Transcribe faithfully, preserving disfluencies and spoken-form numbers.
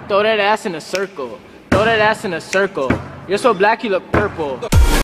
Throw that ass in a circle. Throw that ass in a circle. You're so black, you look purple.